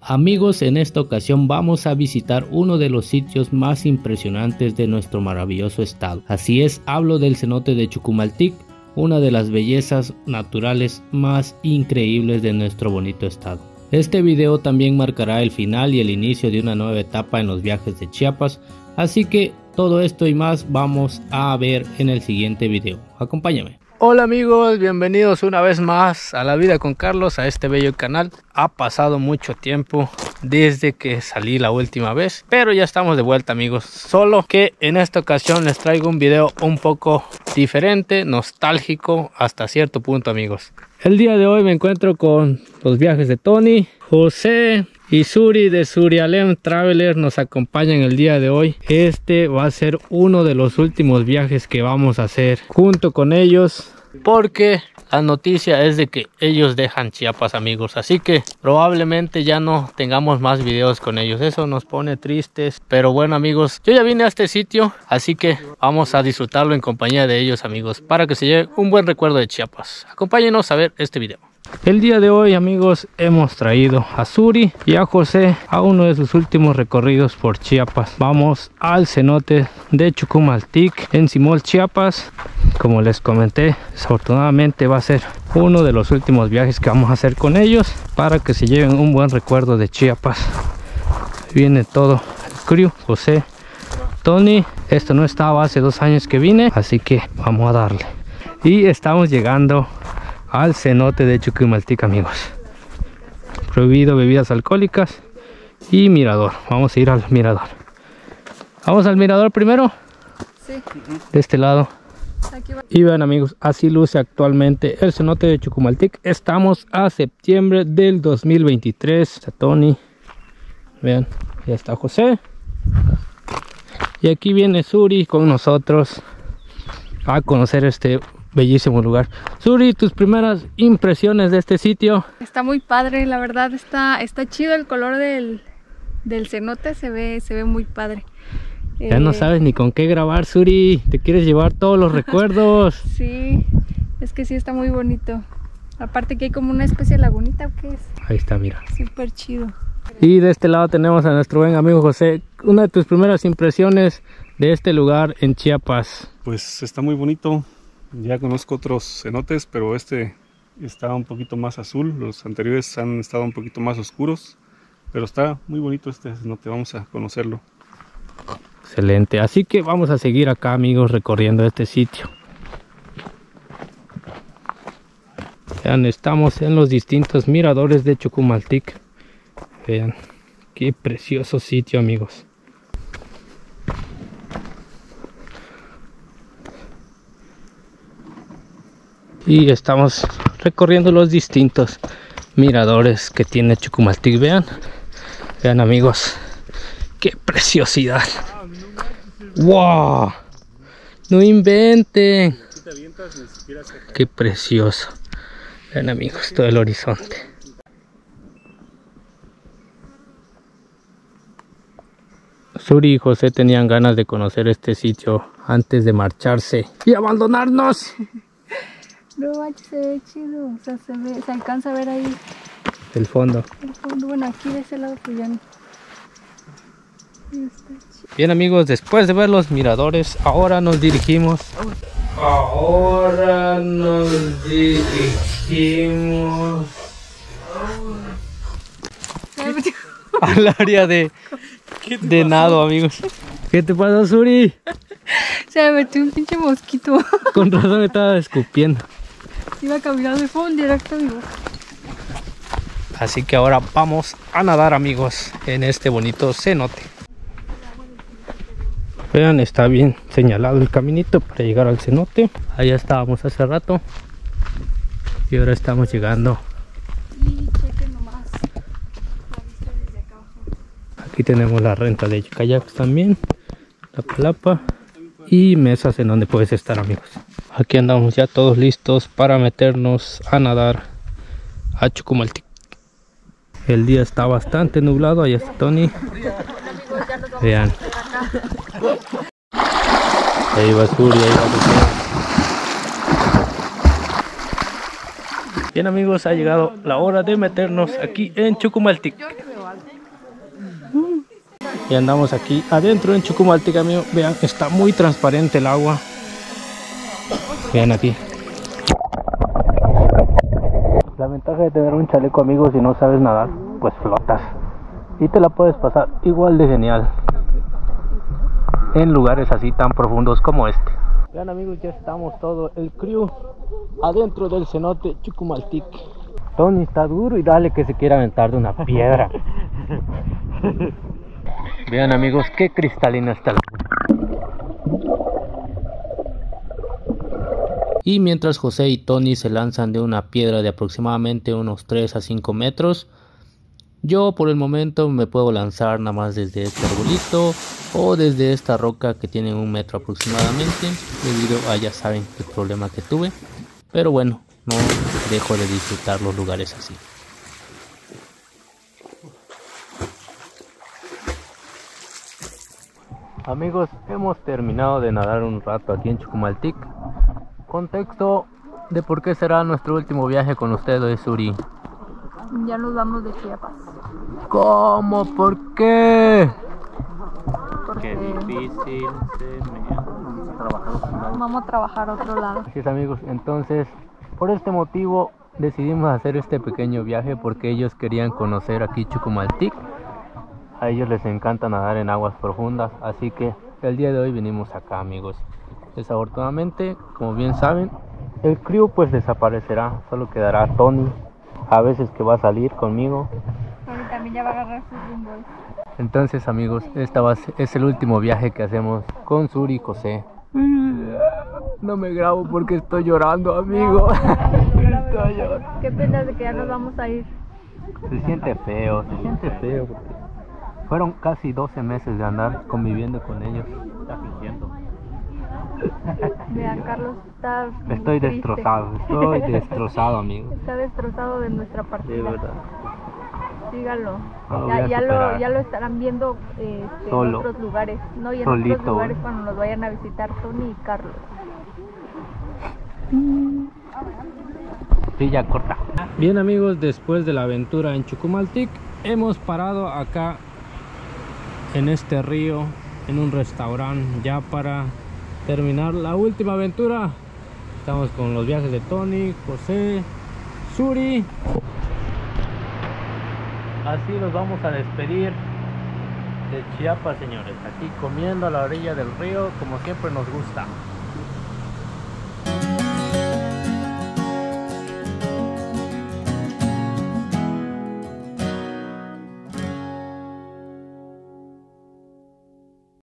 Amigos, en esta ocasión vamos a visitar uno de los sitios más impresionantes de nuestro maravilloso estado. Así es, hablo del cenote de Chucumaltic, una de las bellezas naturales más increíbles de nuestro bonito estado. Este video también marcará el final y el inicio de una nueva etapa en los viajes de Chiapas, así que todo esto y más vamos a ver en el siguiente video. Acompáñame. Hola amigos, bienvenidos una vez más a La Vida con Carlos, a este bello canal. Ha pasado mucho tiempo desde que salí la última vez, pero ya estamos de vuelta amigos. Solo que en esta ocasión les traigo un video un poco diferente, nostálgico hasta cierto punto amigos. El día de hoy me encuentro con los viajes de Tony, José y Suri de Surialem Traveler nos acompañan el día de hoy. Este va a ser uno de los últimos viajes que vamos a hacer junto con ellos, porque la noticia es de que ellos dejan Chiapas amigos, así que probablemente ya no tengamos más videos con ellos. Eso nos pone tristes, pero bueno amigos, yo ya vine a este sitio, así que vamos a disfrutarlo en compañía de ellos amigos, para que se lleve un buen recuerdo de Chiapas. Acompáñenos a ver este video. El día de hoy amigos hemos traído a Suri y a José a uno de sus últimos recorridos por Chiapas. Vamos al cenote de Chucumaltic en Simol, Chiapas. Como les comenté, desafortunadamente va a ser uno de los últimos viajes que vamos a hacer con ellos, para que se lleven un buen recuerdo de Chiapas. Viene todo el crew, José, Tony. Esto no estaba hace 2 años que vine, así que vamos a darle. Y estamos llegando al cenote de Chucumaltic amigos. Prohibido bebidas alcohólicas y mirador. Vamos a ir al mirador. Vamos al mirador primero. Sí. De este lado. Aquí va. Y vean amigos, así luce actualmente el cenote de Chucumaltic. Estamos a septiembre del 2023. Está Tony. Vean, ya está José. Y aquí viene Suri con nosotros a conocer este bellísimo lugar. Suri, tus primeras impresiones de este sitio. Está muy padre, la verdad está chido el color del cenote, se ve muy padre. Ya no sabes ni con qué grabar, Suri. Te quieres llevar todos los recuerdos. Sí, es que sí está muy bonito. Aparte que hay como una especie de lagunita, ¿o qué es? Ahí está, mira. Súper chido. Y de este lado tenemos a nuestro buen amigo José. Una de tus primeras impresiones de este lugar en Chiapas. Pues está muy bonito. Ya conozco otros cenotes, pero este está un poquito más azul. Los anteriores han estado un poquito más oscuros, pero está muy bonito este cenote. Vamos a conocerlo. Excelente, así que vamos a seguir acá amigos recorriendo este sitio. Vean, estamos en los distintos miradores de Chucumaltic. Vean, qué precioso sitio amigos. Y estamos recorriendo los distintos miradores que tiene Chucumaltic. Vean, vean amigos, qué preciosidad. ¡Wow! No inventen. Qué precioso. Vean amigos, todo el horizonte. Suri y José tenían ganas de conocer este sitio antes de marcharse y abandonarnos. No manches, se ve chido, o sea, se alcanza a ver ahí el fondo. el fondo. Bueno, aquí de ese lado pues ya no. Bien amigos, después de ver los miradores, ahora nos dirigimos al área de nado amigos. ¿Qué te pasó, Suri? Se me metió un pinche mosquito. Con razón me estaba escupiendo. Iba caminando y fue un directo a mi boca. Así que ahora vamos a nadar amigos en este bonito cenote. Vean, está bien señalado el caminito para llegar al cenote. Allá estábamos hace rato y ahora estamos llegando. Y chequen nomás la vista desde acá abajo. Aquí tenemos la renta de kayaks también, la palapa y mesas en donde puedes estar amigos. Aquí andamos ya todos listos para meternos a nadar a Chucumaltic. El día está bastante nublado, allá está Tony. Vean. Ahí va Suri, ahí va José. Bien amigos, ha llegado la hora de meternos aquí en Chucumaltic. Y andamos aquí adentro en Chucumaltic, amigo. Vean, está muy transparente el agua. Vean aquí. La ventaja de tener un chaleco, amigo, si no sabes nadar, pues flotas. Y te la puedes pasar igual de genial en lugares así tan profundos como este. Vean, amigos, ya estamos todo el crew adentro del cenote Chucumaltic. Tony está duro y dale que se quiere aventar de una piedra. Vean, amigos, qué cristalina está el agua. Y mientras José y Tony se lanzan de una piedra de aproximadamente unos 3 a 5 metros, yo por el momento me puedo lanzar nada más desde este arbolito o desde esta roca que tiene 1 metro aproximadamente, debido a ya saben el problema que tuve. Pero bueno, no dejo de disfrutar los lugares así. Amigos, hemos terminado de nadar un rato aquí en Chucumaltic. Contexto de por qué será nuestro último viaje con ustedes, Suri. Ya nos vamos de Chiapas. ¿Cómo? ¿Por qué? Porque difícil vamos a trabajar a otro lado. Así es, amigos, entonces por este motivo decidimos hacer este pequeño viaje porque ellos querían conocer aquí Chucumaltic. A ellos les encanta nadar en aguas profundas, así que el día de hoy venimos acá, amigos. Desafortunadamente, como bien saben, el crew pues desaparecerá, solo quedará Tony, a veces que va a salir conmigo. Tony también ya va a agarrar sus rumbos. Entonces, amigos, es el último viaje que hacemos con Suri y José. No me grabo porque estoy llorando, amigo. Estoy llorando. Qué pena de que ya nos vamos a ir. Se siente feo porque fueron casi 12 meses de andar conviviendo con ellos. Está fingiendo. Vean, Carlos está Estoy triste. destrozado, amigo. Está destrozado de nuestra partida. De verdad. Síganlo. No lo voy a superar. Ya lo estarán viendo en Solo. otros lugares. No, y en Solito, otros lugares cuando nos vayan a visitar Tony y Carlos. Sí, ya corta. Bien, amigos, después de la aventura en Chucumaltic, hemos parado acá en este río, en un restaurante, ya para terminar la última aventura. Estamos con los viajes de Tony, José, Suri. Así nos vamos a despedir de Chiapas, señores, aquí comiendo a la orilla del río como siempre nos gusta.